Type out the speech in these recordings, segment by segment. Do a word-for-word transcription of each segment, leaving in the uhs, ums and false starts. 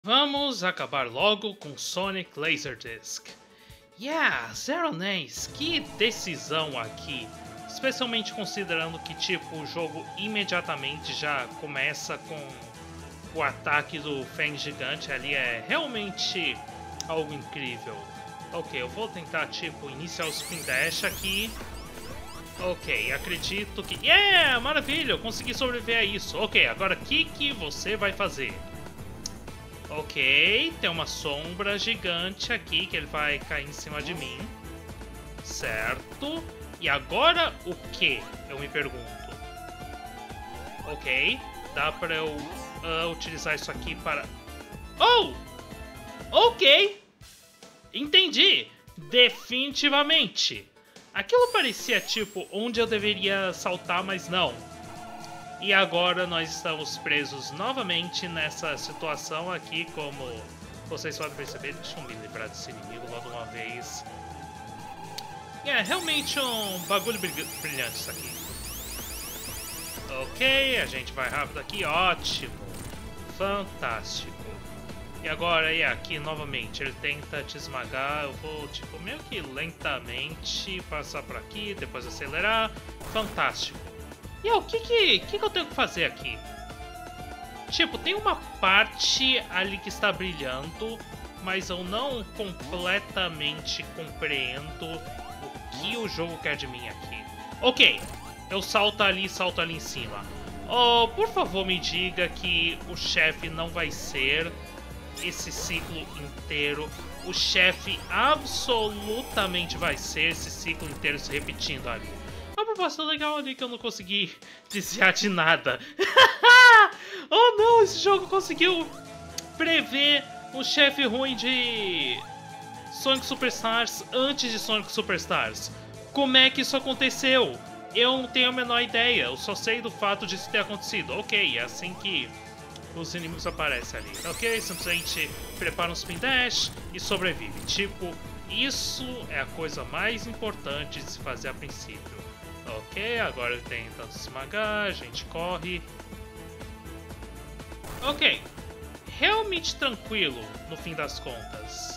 Vamos acabar logo com Sonic Laserdisc. Yeah, Zero N E S, que decisão aqui. Especialmente considerando que tipo, o jogo imediatamente já começa com o ataque do Fang gigante ali. É realmente algo incrível. Ok, eu vou tentar tipo, iniciar o Spin Dash aqui. Ok, acredito que... Yeah, maravilha, eu consegui sobreviver a isso. Ok, agora o que, que você vai fazer? Ok, tem uma sombra gigante aqui que ele vai cair em cima de mim. Certo. E agora o que? Eu me pergunto. Ok, dá pra eu uh, utilizar isso aqui para... Oh! Ok! Entendi! Definitivamente! Aquilo parecia tipo onde eu deveria saltar, mas não. E agora nós estamos presos novamente nessa situação aqui, como vocês podem perceber. Deixa eu me livrar desse inimigo logo de uma vez. É realmente um bagulho brilhante isso aqui. Ok, a gente vai rápido aqui, ótimo. Fantástico. E agora, e aqui novamente, ele tenta te esmagar. Eu vou, tipo, meio que lentamente passar por aqui, depois acelerar. Fantástico. E o que que, que que eu tenho que fazer aqui? Tipo, tem uma parte ali que está brilhando, mas eu não completamente compreendo o que o jogo quer de mim aqui. Ok, eu salto ali, salto ali em cima. Oh, por favor me diga que o chefe não vai ser esse ciclo inteiro. O chefe absolutamente vai ser esse ciclo inteiro se repetindo ali. Uma proposta legal ali que eu não consegui desviar de nada. Oh não, esse jogo conseguiu prever um chefe ruim de Sonic Superstars antes de Sonic Superstars. Como é que isso aconteceu? Eu não tenho a menor ideia, eu só sei do fato disso ter acontecido. Ok, é assim que os inimigos aparecem ali. Ok, simplesmente prepara um Spin Dash e sobrevive. Tipo, isso é a coisa mais importante de se fazer a princípio. Ok, agora ele tenta se esmagar, a gente corre. Ok, realmente tranquilo no fim das contas.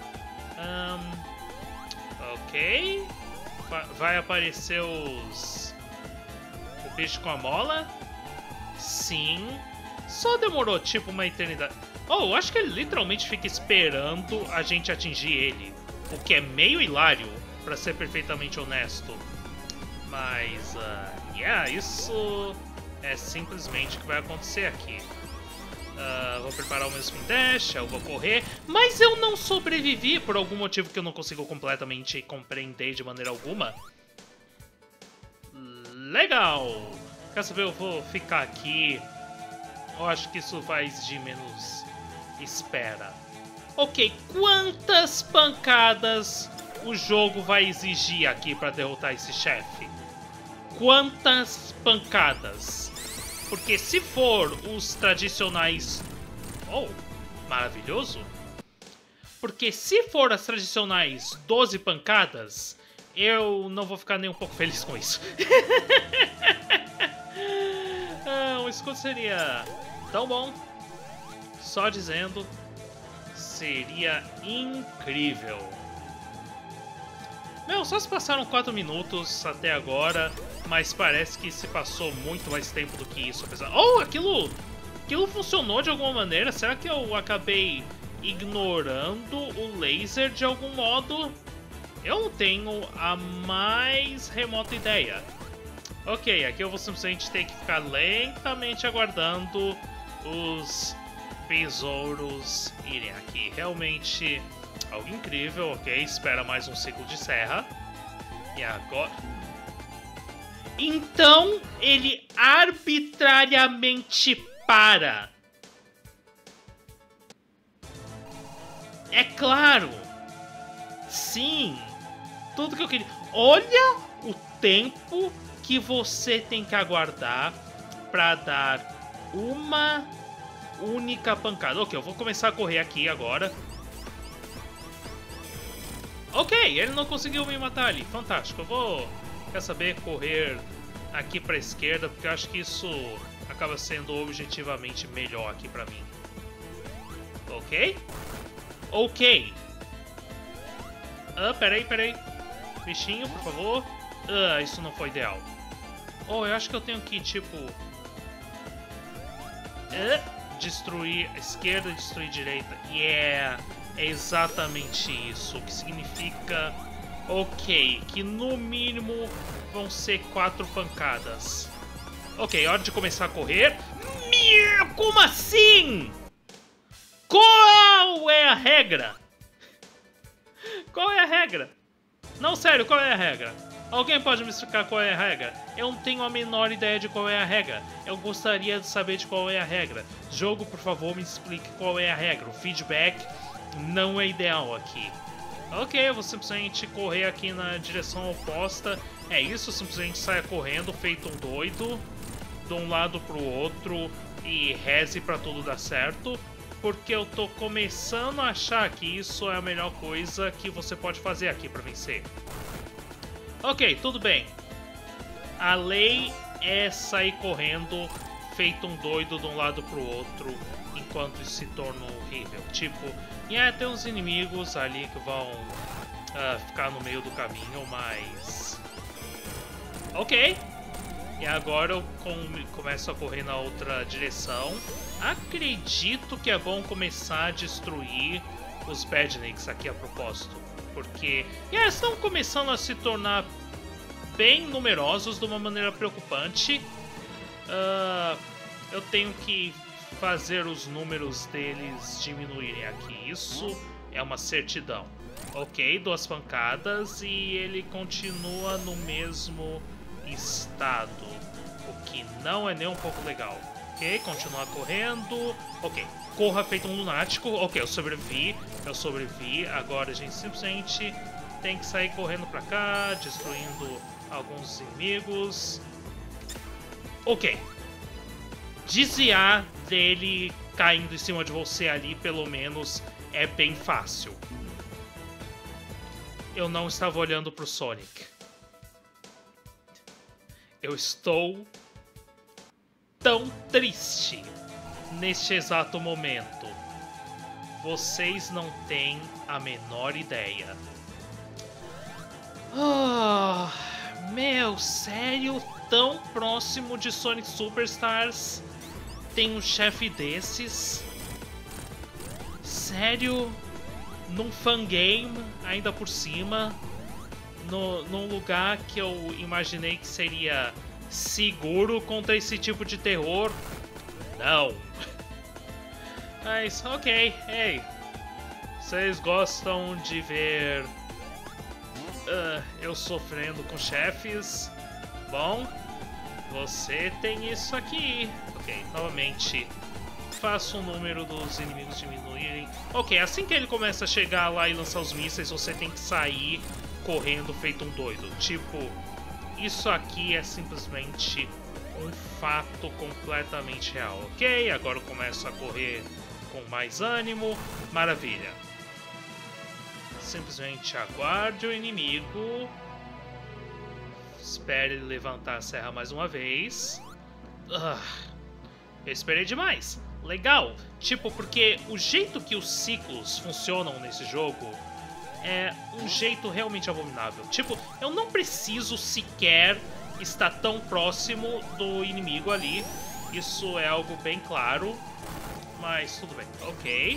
Um, ok, vai aparecer os... o bicho com a mola? Sim, só demorou tipo uma eternidade. Oh, eu acho que ele literalmente fica esperando a gente atingir ele, o que é meio hilário, pra ser perfeitamente honesto. Mas, uh, yeah, isso é simplesmente o que vai acontecer aqui. Uh, vou preparar o meu Spin Dash, eu vou correr, mas eu não sobrevivi por algum motivo que eu não consigo completamente compreender de maneira alguma. Legal! Quer saber, eu vou ficar aqui. Eu acho que isso vai exigir menos espera. Ok, quantas pancadas o jogo vai exigir aqui para derrotar esse chefe? Quantas pancadas? Porque se for os tradicionais... Oh, maravilhoso. Porque se for as tradicionais doze pancadas, eu não vou ficar nem um pouco feliz com isso. Ah, um escudo seria tão bom. Só dizendo, seria incrível. Meu, só se passaram quatro minutos até agora, mas parece que se passou muito mais tempo do que isso. Apesar... Oh, aquilo, aquilo funcionou de alguma maneira? Será que eu acabei ignorando o laser de algum modo? Eu não tenho a mais remota ideia. Ok, aqui eu vou simplesmente ter que ficar lentamente aguardando os besouros irem aqui. Realmente... algo incrível, ok? Espera mais um ciclo de serra. E agora... Então, ele arbitrariamente para. É claro! Sim! Tudo que eu queria... Olha o tempo que você tem que aguardar para dar uma única pancada. Ok, eu vou começar a correr aqui agora. Ok, ele não conseguiu me matar ali. Fantástico. Eu vou, quer saber, correr aqui pra esquerda, porque eu acho que isso acaba sendo objetivamente melhor aqui pra mim. Ok? Ok. Ah, peraí, peraí. Bichinho, por favor. Ah, isso não foi ideal. Oh, eu acho que eu tenho que, tipo... Ah, destruir a esquerda, destruir a direita. Yeah, é exatamente isso. O que significa... Ok, que no mínimo vão ser quatro pancadas. Ok, hora de começar a correr. Como assim? Qual é a regra? Qual é a regra? Não, sério, qual é a regra? Alguém pode me explicar qual é a regra? Eu não tenho a menor ideia de qual é a regra. Eu gostaria de saber de qual é a regra. Jogo, por favor, me explique qual é a regra. O feedback não é ideal aqui. Ok, eu vou simplesmente correr aqui na direção oposta. É isso, simplesmente saia correndo, feito um doido, de um lado pro outro e reze pra tudo dar certo. Porque eu tô começando a achar que isso é a melhor coisa que você pode fazer aqui pra vencer. Ok, tudo bem. A lei é sair correndo, feito um doido de um lado pro outro, enquanto isso se torna horrível. Tipo, e é, tem uns inimigos ali que vão uh, ficar no meio do caminho, mas... Ok. E agora eu com, começo a correr na outra direção. Acredito que é bom começar a destruir os Badniks aqui a propósito. Porque e eles estão começando a se tornar bem numerosos de uma maneira preocupante. Uh, eu tenho que fazer os números deles diminuírem aqui. Isso é uma certidão. Ok, duas pancadas e ele continua no mesmo estado. O que não é nem um pouco legal. Ok, continuar correndo. Ok, corra feito um lunático. Ok, eu sobrevivi. Eu sobrevivi. Agora a gente simplesmente tem que sair correndo pra cá, destruindo alguns inimigos. Ok. Desviar dele caindo em cima de você ali, pelo menos, é bem fácil. Eu não estava olhando pro Sonic. Eu estou tão triste neste exato momento. Vocês não têm a menor ideia. Ah, meu, sério? Tão próximo de Sonic Superstars? Tem um chefe desses? Sério? Num fangame, ainda por cima? No, num lugar que eu imaginei que seria seguro contra esse tipo de terror? Não. Mas, ok, ei. Vocês gostam de ver uh, eu sofrendo com chefes? Bom, você tem isso aqui. Ok, novamente faço o número dos inimigos diminuírem. Ok, assim que ele começa a chegar lá e lançar os mísseis, você tem que sair correndo feito um doido. Tipo, isso aqui é simplesmente um fato completamente real. Ok, agora eu começo a correr com mais ânimo. Maravilha. Simplesmente aguarde o inimigo. Espere ele levantar a serra mais uma vez. Ah, eu esperei demais. Legal. Tipo, porque o jeito que os ciclos funcionam nesse jogo é um jeito realmente abominável. Tipo, eu não preciso sequer estar tão próximo do inimigo ali. Isso é algo bem claro. Mas tudo bem. Ok.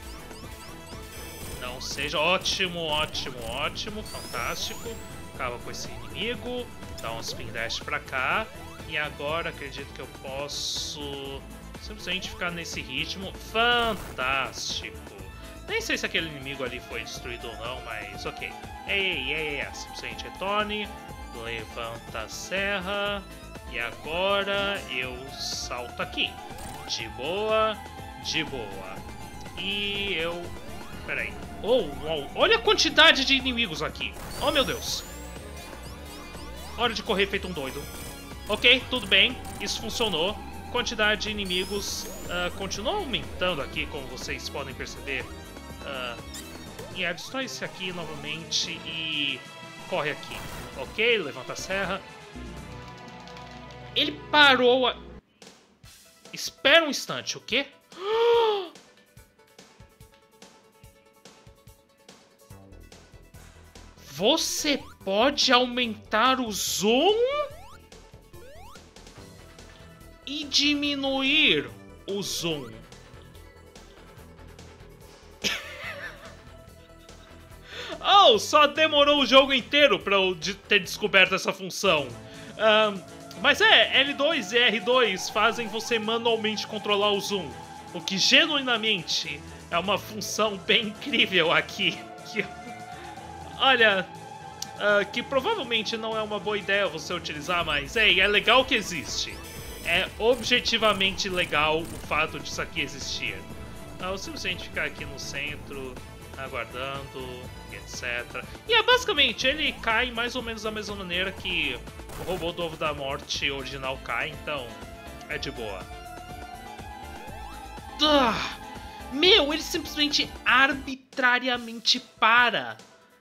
Não seja... Ótimo, ótimo, ótimo. Fantástico. Acaba com esse inimigo. Dá um spin dash pra cá. E agora acredito que eu posso simplesmente ficar nesse ritmo. Fantástico. Nem sei se aquele inimigo ali foi destruído ou não, mas ok. Ei, ei, ei, simplesmente retorne. Levanta a serra. E agora eu salto aqui. De boa, de boa. E eu... Peraí. Oh, oh, olha a quantidade de inimigos aqui. Oh, meu Deus. Hora de correr feito um doido. Ok, tudo bem. Isso funcionou. Quantidade de inimigos uh, continua aumentando aqui, como vocês podem perceber. Uh, e yeah, destrói esse aqui novamente e corre aqui. Ok, levanta a serra. Ele parou a... Espera um instante, o quê? Você pode aumentar o zoom e diminuir o zoom. Oh, só demorou o jogo inteiro pra eu ter descoberto essa função. Um, mas é, L dois e R dois fazem você manualmente controlar o zoom, o que genuinamente é uma função bem incrível aqui. Que, olha, uh, que provavelmente não é uma boa ideia você utilizar, mas hey, é legal que existe. É objetivamente legal o fato disso aqui existir. Uh, o suficiente ficar aqui no centro, aguardando, etcétera. E é basicamente, ele cai mais ou menos da mesma maneira que o robô do Ovo da Morte original cai, então é de boa. Ah, meu, ele simplesmente arbitrariamente para.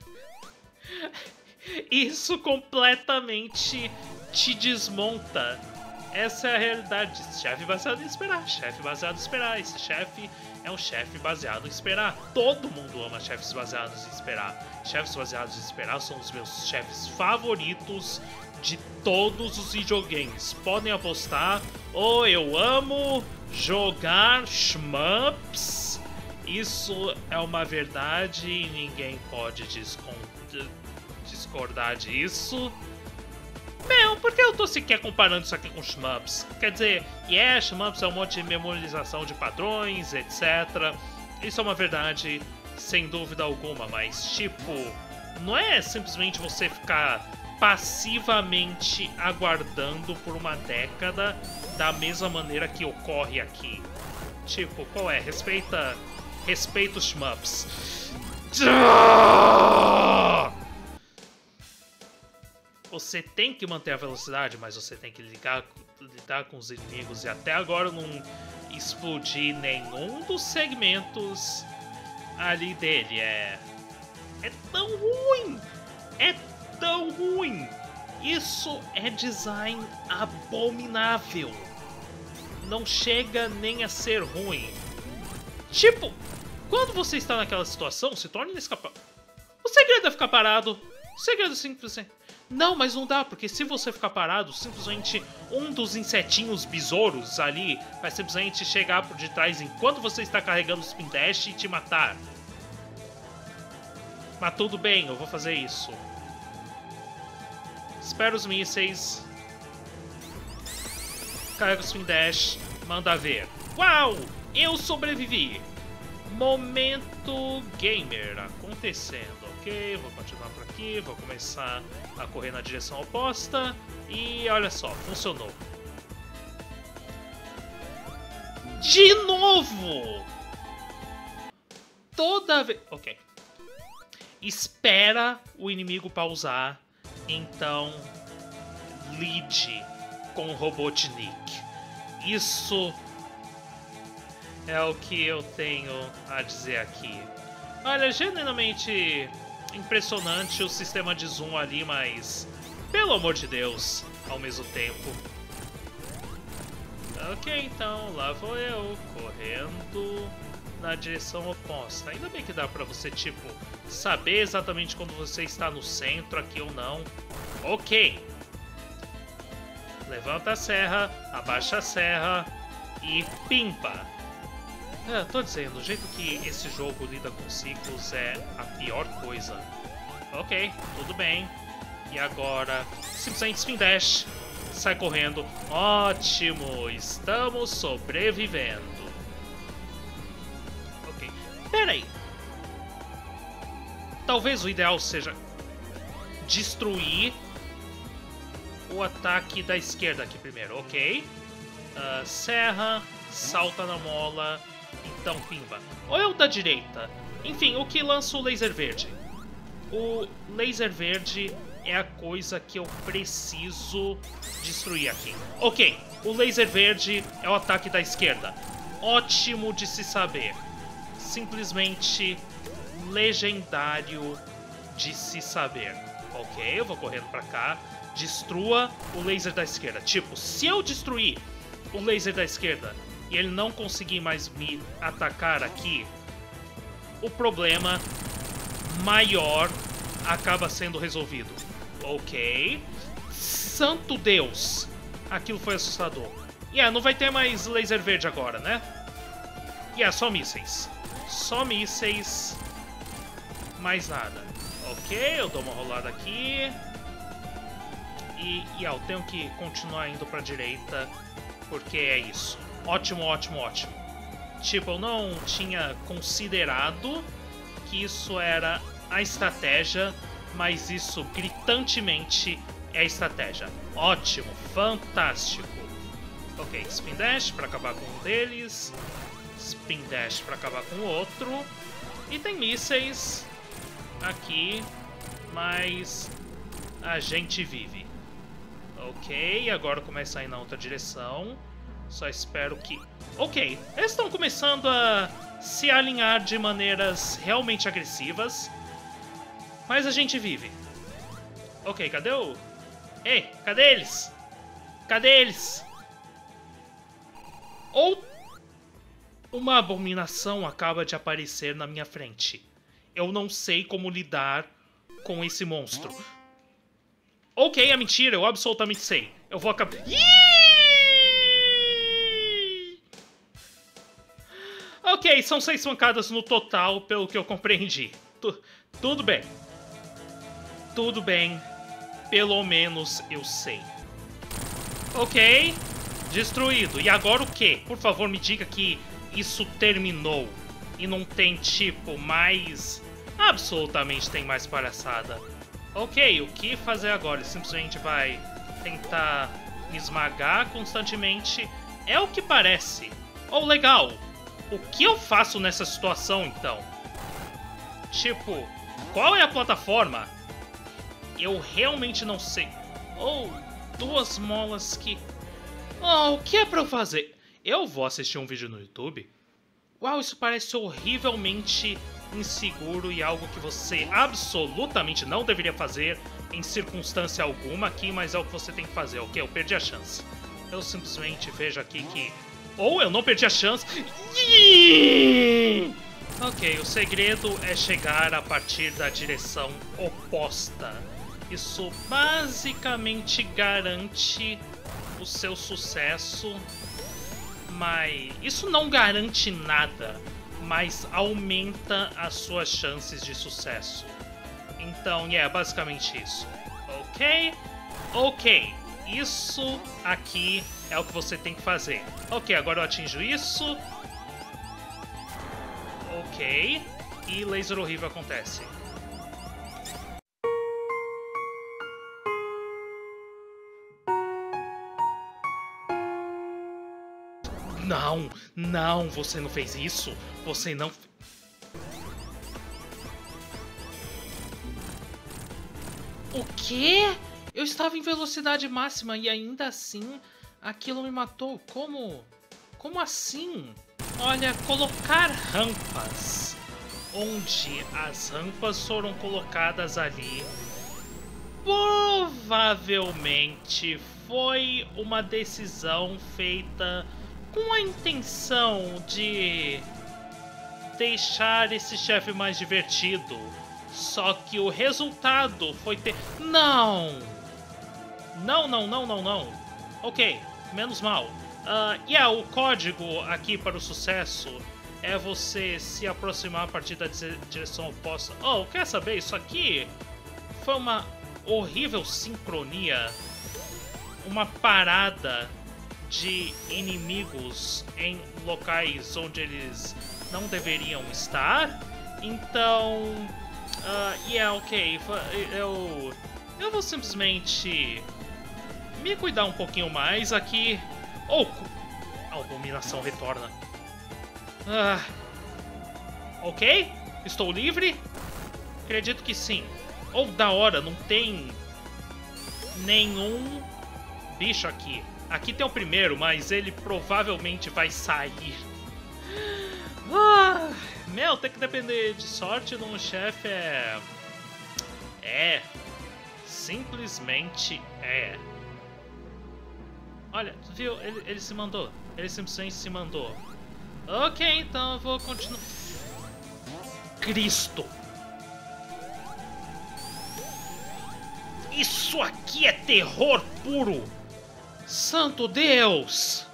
Isso completamente te desmonta. Essa é a realidade. Chefe baseado em esperar. Chefe baseado em esperar. Esse chefe é um chefe baseado em esperar. Todo mundo ama chefes baseados em esperar. Chefes baseados em esperar são os meus chefes favoritos de todos os videogames. Podem apostar. Oh, eu amo jogar shmups. Isso é uma verdade e ninguém pode discordar disso. Meu, por que eu tô sequer comparando isso aqui com shmups? Quer dizer, yeah, shmups é um monte de memorização de padrões, etcétera. Isso é uma verdade, sem dúvida alguma, mas tipo, não é simplesmente você ficar passivamente aguardando por uma década da mesma maneira que ocorre aqui. Tipo, qual é? Respeita, respeita os shmups. Você tem que manter a velocidade, mas você tem que ligar, lidar com os inimigos. E até agora eu não explodi nenhum dos segmentos ali dele. É, é tão ruim! É tão ruim! Isso é design abominável. Não chega nem a ser ruim. Tipo, quando você está naquela situação, se torna inescapável. O segredo é ficar parado. O segredo é simplesmente... Não, mas não dá, porque se você ficar parado, simplesmente um dos insetinhos besouros ali vai simplesmente chegar por detrás enquanto você está carregando o spin dash e te matar. Mas tudo bem, eu vou fazer isso. Espera os mísseis. Carrega o spin dash, manda ver. Uau! Eu sobrevivi! Momento gamer acontecendo, ok? Vou continuar por aqui, vou começar a correr na direção oposta e olha só, funcionou. De novo! Toda vez... Ok. Espera o inimigo pausar, então lide com o Robotnik. Isso... é o que eu tenho a dizer aqui. Olha, genuinamente impressionante o sistema de zoom ali, mas pelo amor de Deus, ao mesmo tempo. Ok, então lá vou eu, correndo na direção oposta. Ainda bem que dá pra você, tipo, saber exatamente quando você está no centro aqui ou não. Ok. Levanta a serra, abaixa a serra e pimpa. É, tô dizendo, o jeito que esse jogo lida com ciclos é a pior coisa. Ok, tudo bem. E agora, simplesmente spin dash, sai correndo. Ótimo, estamos sobrevivendo. Ok, pera aí. Talvez o ideal seja destruir o ataque da esquerda aqui primeiro, ok? Uh, serra, salta na mola... Então, pimba. Ou é o da direita? Enfim, o que lança o laser verde? O laser verde é a coisa que eu preciso destruir aqui. Ok, o laser verde é o ataque da esquerda. Ótimo de se saber. Simplesmente legendário de se saber. Ok, eu vou correndo pra cá. Destrua o laser da esquerda. Tipo, se eu destruir o laser da esquerda e ele não conseguir mais me atacar aqui, o problema maior acaba sendo resolvido. Ok. Santo Deus! Aquilo foi assustador. E yeah, não vai ter mais laser verde agora, né? E yeah, só mísseis. Só mísseis. Mais nada. Ok, eu dou uma rolada aqui. E yeah, eu tenho que continuar indo pra direita. Porque é isso. Ótimo, ótimo, ótimo. Tipo, eu não tinha considerado que isso era a estratégia, mas isso gritantemente é a estratégia. Ótimo, fantástico. Ok, Spin Dash pra acabar com um deles. Spin Dash pra acabar com o outro. E tem mísseis aqui, mas a gente vive. Ok, agora começa a ir na outra direção. Só espero que... Ok, eles estão começando a se alinhar de maneiras realmente agressivas. Mas a gente vive. Ok, cadê o... Ei, cadê eles? Cadê eles? Ou... Uma abominação acaba de aparecer na minha frente. Eu não sei como lidar com esse monstro. Ok, é mentira, eu absolutamente sei. Eu vou acabar... Ok, são seis pancadas no total, pelo que eu compreendi. Tu, tudo bem. Tudo bem. Pelo menos eu sei. Ok. Destruído. E agora o quê? Por favor, me diga que isso terminou. E não tem, tipo, mais... Absolutamente tem mais palhaçada. Ok, o que fazer agora? Ele simplesmente vai tentar me esmagar constantemente. É o que parece. Oh, legal. O que eu faço nessa situação, então? Tipo, qual é a plataforma? Eu realmente não sei. Oh, duas molas que... Oh, o que é pra eu fazer? Eu vou assistir um vídeo no YouTube? Uau, isso parece horrivelmente inseguro e algo que você absolutamente não deveria fazer em circunstância alguma aqui, mas é o que você tem que fazer, ok? Eu perdi a chance. Eu simplesmente vejo aqui que... Ou eu não perdi a chance... Ok, o segredo é chegar a partir da direção oposta. Isso basicamente garante o seu sucesso, mas isso não garante nada, mas aumenta as suas chances de sucesso. Então, é yeah, basicamente isso. Ok? Ok. Isso aqui é o que você tem que fazer. Ok, agora eu atinjo isso. Ok. E laser horrível acontece. Não, não, você não fez isso. Você não... O quê? Eu estava em velocidade máxima e ainda assim aquilo me matou. Como? Como assim? Olha, colocar rampas onde as rampas foram colocadas ali provavelmente foi uma decisão feita com a intenção de deixar esse chefe mais divertido. Só que o resultado foi ter... Não! Não, não, não, não, não. Ok, menos mal. Uh, e yeah, o código aqui para o sucesso é você se aproximar a partir da direção oposta. Oh, quer saber? Isso aqui foi uma horrível sincronia. Uma parada de inimigos em locais onde eles não deveriam estar. Então... Uh, yeah, ok. Eu... Eu vou simplesmente... me cuidar um pouquinho mais aqui. Oh! A abominação retorna. Ah, ok? Estou livre? Acredito que sim. Oh, da hora, não tem nenhum bicho aqui. Aqui tem o primeiro, mas ele provavelmente vai sair. Ah, meu, tem que depender de sorte num chefe é... É. Simplesmente é. Olha, viu? Ele, ele se mandou. Ele simplesmente se mandou. Ok, então eu vou continuar. Cristo! Isso aqui é terror puro! Santo Deus!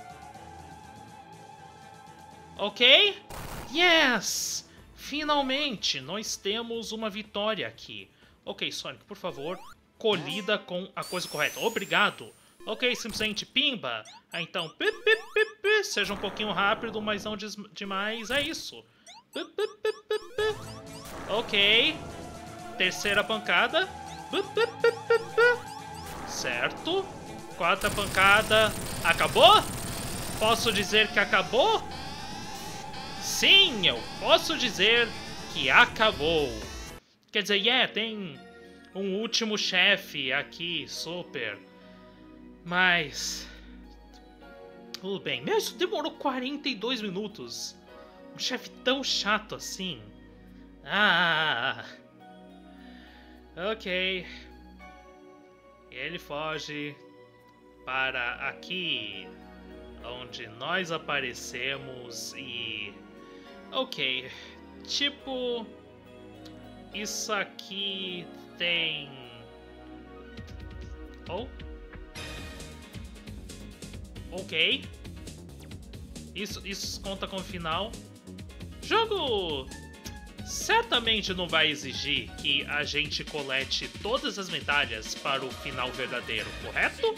Ok? Yes! Finalmente, nós temos uma vitória aqui. Ok, Sonic, por favor, colida com a coisa correta. Obrigado! Ok, simplesmente pimba! Ah, então, pi, pi, pi, pi. Seja um pouquinho rápido, mas não des demais. É isso. Pi, pi, pi, pi, pi. Ok. Terceira pancada. Pi, pi, pi, pi, pi. Certo. Quarta pancada. Acabou? Posso dizer que acabou? Sim, eu posso dizer que acabou. Quer dizer, yeah, tem um último chefe aqui, super. Mas... tudo bem. Meu, isso demorou quarenta e dois minutos. Um chefe tão chato assim. Ah... ok. Ele foge para aqui, onde nós aparecemos e... ok. Tipo... isso aqui tem... oh... ok. Isso, isso conta como final. Jogo certamente não vai exigir que a gente colete todas as medalhas para o final verdadeiro, correto?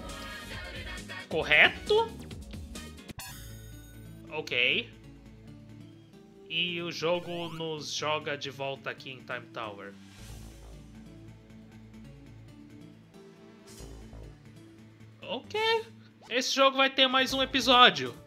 Correto? Ok. E o jogo nos joga de volta aqui em Time Tower. Ok. Esse jogo vai ter mais um episódio.